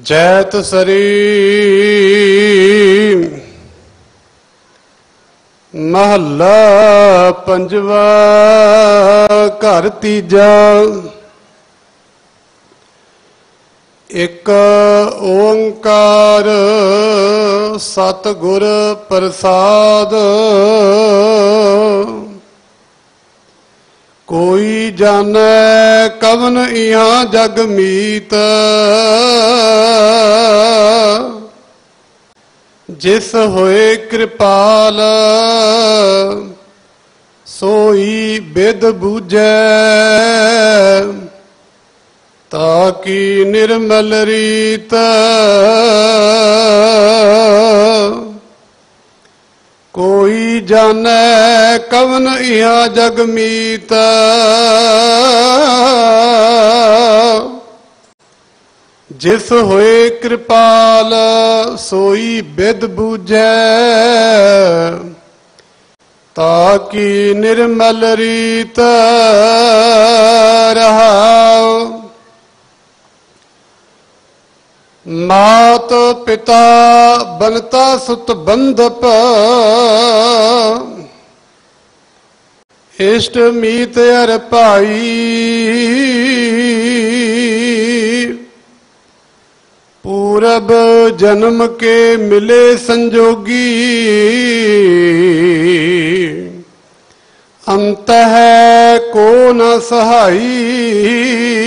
जैत सरी महला पंजवा घर तीजा। एक ओंकार सतगुर प्रसाद। कोई जाने कवन इहाँ जग मीत। जिस होए कृपाल सोई बिद बूझै। ताकि निर्मल रीत कोई जाने कवन इहाँ जग मीत। जिस होए कृपाल सोई बिद बूझै। ताकि निर्मल रीत रहाओ। मात पिता बनता सुत बंधप। इष्ट मीत अर भाई। पूरब जन्म के मिले संजोगी। अंत है को न सहाई।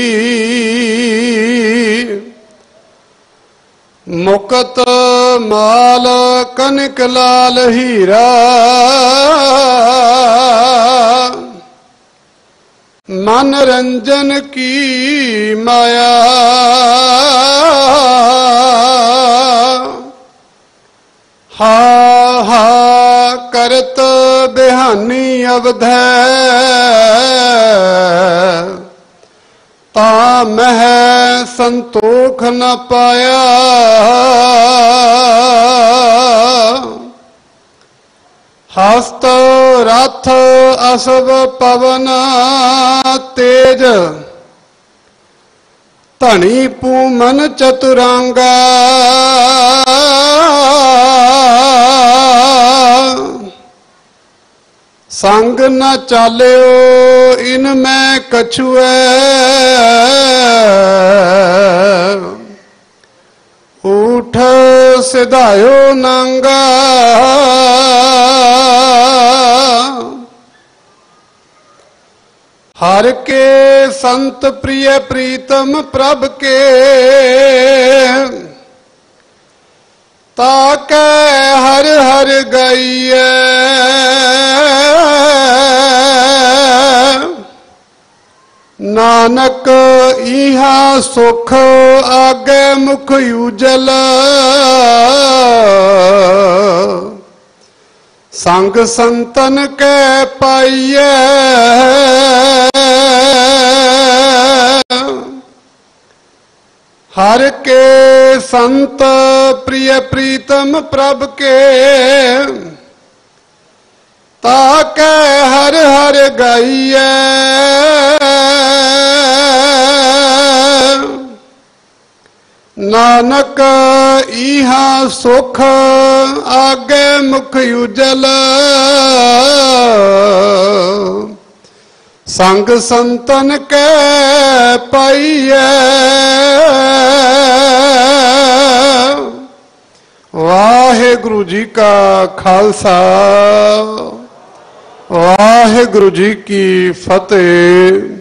मुकत माल कनक लाल हीरा। मन रंजन की माया। हा हा करत बिहानी अवधै। ता मह संतोख न पाया। हस्त रथ असव पवन तेज। धनी पूमन चतुरांगा। संग न चाल्यो इनमें कछुए। ऊठ सिधायो नांगा। हर के संत प्रिय प्रीतम प्रभ के। ताके हर हर गाइए। नानक इहा सुख आगे मुख उजल। संग संतन के पाइए। हर के संत प्रिय प्रीतम प्रभ के। ताके हर हर गाइए। नानक इहा सुख आगे मुख उजल। संग संतन के पाइए। वाहेगुरु जी का खालसा वाहेगुरु जी की फतेह।